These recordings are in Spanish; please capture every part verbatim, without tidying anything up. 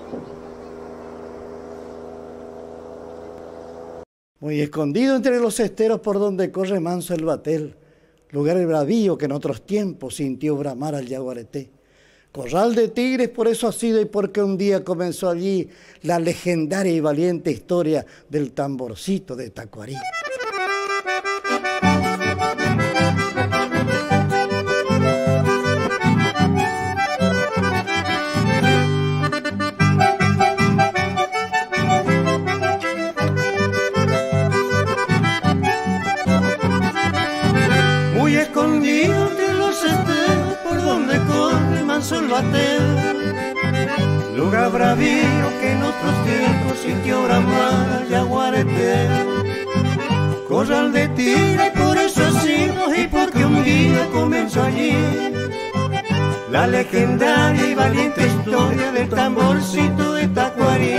Muy escondido entre los esteros por donde corre manso el batel, lugar el bravío que en otros tiempos sintió bramar al yaguareté. Corral de tigres por eso ha sido y porque un día comenzó allí la legendaria y valiente historia del tamborcito de Tacuarí. Muy escondido entre los esteros por donde corre manso el batel, lugar bravío que en otros tiempos sintió bramar al yaguareté. Corral de tigre por eso ha sido y porque un día comenzó allí la legendaria y valiente historia del tamborcito de Tacuarí.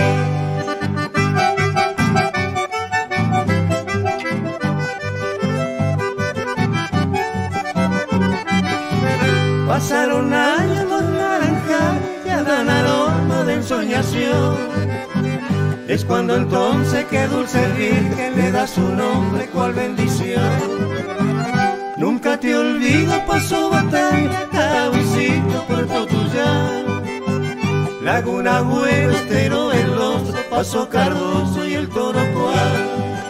Pasaron años los naranjales, ya dan aroma de ensoñación. Es cuando entonces que dulce virgen le da su nombre cual bendición. Nunca te olvido, Paso Batalla, Cahuicito, Puerto Tuyán, Laguna Agüero, Estero, El Rostro, Paso Cardoso y el Toro Cual.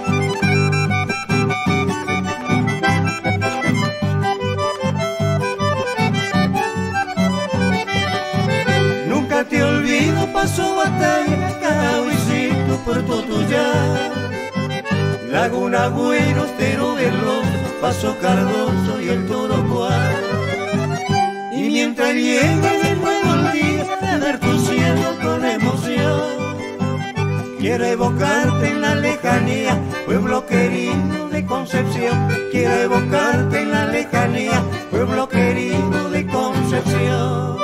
Nunca te olvido, Paso Batalla, Cahuicito, Puerto Tuyán, Laguna Agüero, Estero, El Rostro, Paso Cardoso y el Toro Cual. Y mientras llega de nuevo el día de ver tu cielo con emoción, quiero evocarte en la lejanía, pueblo querido de Concepción. Quiero evocarte en la lejanía, pueblo querido de Concepción.